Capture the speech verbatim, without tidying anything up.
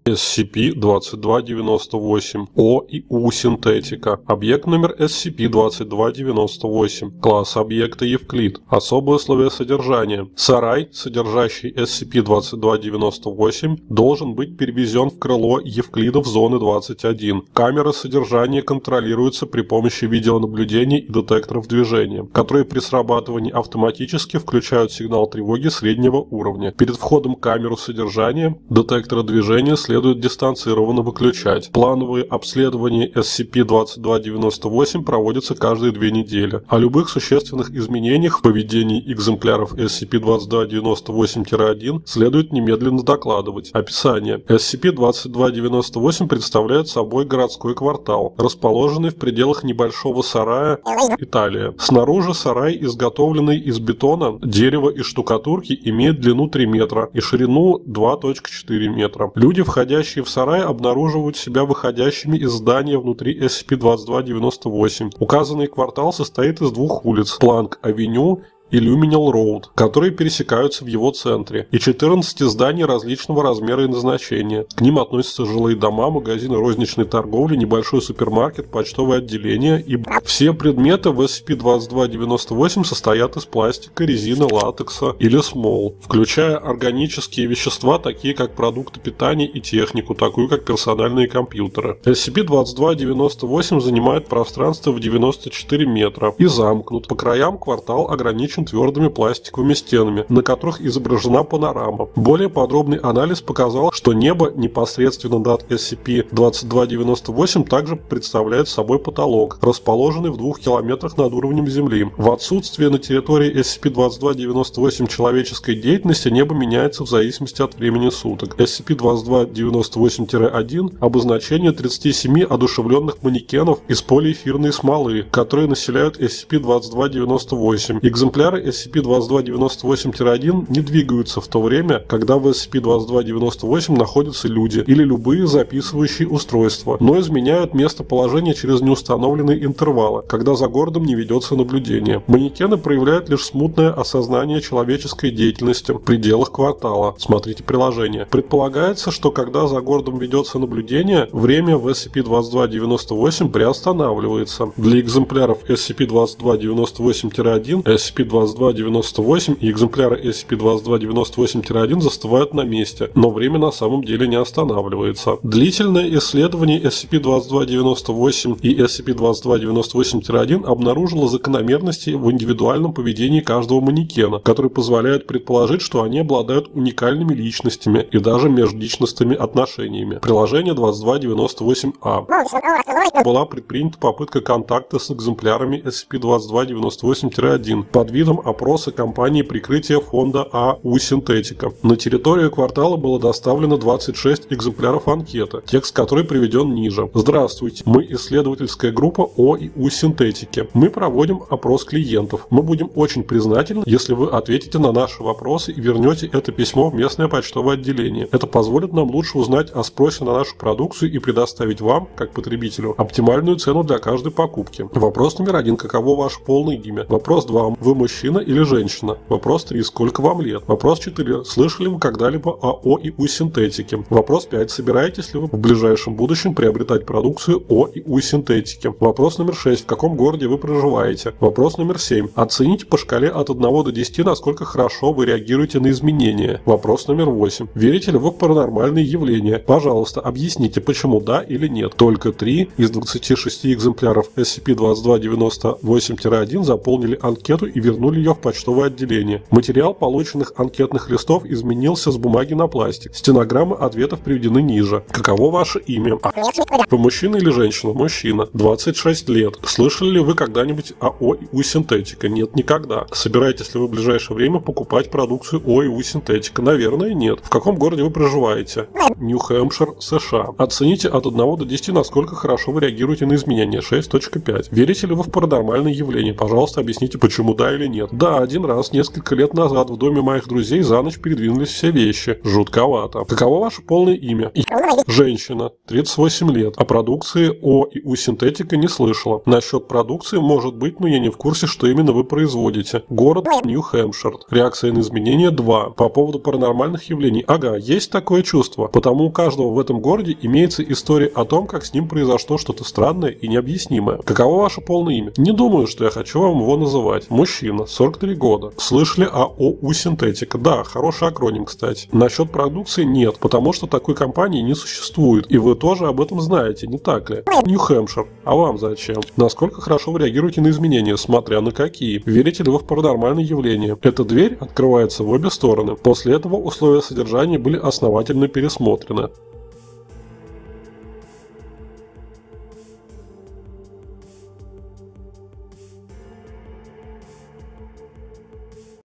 эс си пи двадцать два девяносто восемь, О и У синтетика. Объект номер эс си пи двадцать два девяносто восемь. Класс объекта Евклид. Особые условия содержания. Сарай, содержащий эс си пи двадцать два девяносто восемь, должен быть перевезен в крыло Евклидов зоны двадцать один. Камеры содержания контролируются при помощи видеонаблюдения и детекторов движения, которые при срабатывании автоматически включают сигнал тревоги среднего уровня. Перед входом в камеру содержания детекторы движения следует дистанцированно выключать. Плановые обследования эс си пи двадцать два девяносто восемь проводятся каждые две недели. О любых существенных изменениях в поведении экземпляров эс си пи двадцать два девяносто восемь один следует немедленно докладывать. Описание. эс си пи двадцать два девяносто восемь представляет собой городской квартал, расположенный в пределах небольшого сарая, Италия. Снаружи сарай, изготовленный из бетона, дерева и штукатурки, имеет длину три метра и ширину два целых четыре метра. Люди, входящие в сарай, обнаруживают себя выходящими из здания внутри эс си пи двадцать два девяносто восемь. Указанный квартал состоит из двух улиц – Планк-авеню и Люминал-роуд, которые пересекаются в его центре, и четырнадцати зданий различного размера и назначения. К ним относятся жилые дома, магазины розничной торговли, небольшой супермаркет, почтовое отделение и все предметы в эс си пи двадцать два девяносто восемь состоят из пластика, резины, латекса или смол, включая органические вещества, такие как продукты питания и технику, такую как персональные компьютеры. эс си пи двадцать два девяносто восемь занимает пространство в девяносто четыре метра и замкнут. По краям квартал ограничен твердыми пластиковыми стенами, на которых изображена панорама. Более подробный анализ показал, что небо непосредственно над эс си пи двадцать два девяносто восемь также представляет собой потолок, расположенный в двух километрах над уровнем земли. В отсутствие на территории эс си пи двадцать два девяносто восемь человеческой деятельности небо меняется в зависимости от времени суток. эс си пи двадцать два девяносто восемь один – обозначение тридцати семи одушевленных манекенов из полиэфирной смолы, которые населяют эс си пи двадцать два девяносто восемь. Экземпляр эс си пи двадцать два девяносто восемь один не двигаются в то время, когда в эс си пи двадцать два девяносто восемь находятся люди или любые записывающие устройства, но изменяют местоположение через неустановленные интервалы, когда за городом не ведется наблюдение. Манекены проявляют лишь смутное осознание человеческой деятельности в пределах квартала. Смотрите приложение. Предполагается, что когда за городом ведется наблюдение, время в эс си пи двадцать два девяносто восемь приостанавливается. Для экземпляров эс си пи двадцать два девяносто восемь один, эс си пи двадцать два девяносто восемь и экземпляры эс си пи двадцать два девяносто восемь один застывают на месте, но время на самом деле не останавливается. Длительное исследование эс си пи двадцать два девяносто восемь и эс си пи двадцать два девяносто восемь один обнаружило закономерности в индивидуальном поведении каждого манекена, которые позволяют предположить, что они обладают уникальными личностями и даже межличностными отношениями. Приложение двадцать два девяносто восемь а. Была предпринята попытка контакта с экземплярами эс си пи двадцать два девяносто восемь один под видом опроса компании прикрытия фонда А У синтетика. На территорию квартала было доставлено двадцать шесть экземпляров анкеты, текст которой приведен ниже. Здравствуйте, мы исследовательская группа О и У синтетики. Мы проводим опрос клиентов. Мы будем очень признательны, если вы ответите на наши вопросы и вернете это письмо в местное почтовое отделение. Это позволит нам лучше узнать о спросе на нашу продукцию и предоставить вам, как потребителю, оптимальную цену для каждой покупки. Вопрос номер один. Каково ваше полное имя? Вопрос два. Вы мужчина или женщина? Вопрос три. Сколько вам лет? Вопрос четыре. Слышали вы когда-либо о О и У синтетике? Вопрос пять. Собираетесь ли вы в ближайшем будущем приобретать продукцию О и У синтетики? Вопрос номер шесть. В каком городе вы проживаете? Вопрос номер семь. Оцените по шкале от одного до десяти, насколько хорошо вы реагируете на изменения. Вопрос номер восемь. Верите ли вы в паранормальные явления? Пожалуйста, объясните, почему да или нет. Только три из двадцати шести экземпляров эс си пи двадцать два девяносто восемь один заполнили анкету и вернули ее в почтовое отделение. Материал полученных анкетных листов изменился с бумаги на пластик. Стенограммы ответов приведены ниже. Каково ваше имя? Вы мужчина или женщина? Мужчина. двадцать шесть лет. Слышали ли вы когда-нибудь о О и У синтетика? Нет, никогда. Собираетесь ли вы в ближайшее время покупать продукцию О и У синтетика? Наверное, нет. В каком городе вы проживаете? Нью-Хэмпшир, США. Оцените от одного до десяти, насколько хорошо вы реагируете на изменения. шесть точка пять. Верите ли вы в паранормальные явления? Пожалуйста, объясните, почему да или нет. нет. Да, один раз, несколько лет назад, в доме моих друзей за ночь передвинулись все вещи. Жутковато. Каково ваше полное имя? Женщина, тридцать восемь лет. О продукции О и У синтетика не слышала. Насчет продукции может быть, но я не в курсе, что именно вы производите. Город Нью-Хэмпшир. Реакция на изменения два. По поводу паранормальных явлений. Ага, есть такое чувство. Потому у каждого в этом городе имеется история о том, как с ним произошло что-то странное и необъяснимое. Каково ваше полное имя? Не думаю, что я хочу вам его называть. Мужчина, сорок три года. Слышали о О У синтетика? Да, хороший акроним, кстати. Насчет продукции нет, потому что такой компании не существует. И вы тоже об этом знаете, не так ли? Нью-Хэмпшир. А вам зачем? Насколько хорошо вы реагируете на изменения, смотря на какие? Верите ли вы в паранормальные явления? Эта дверь открывается в обе стороны. После этого условия содержания были основательно пересмотрены.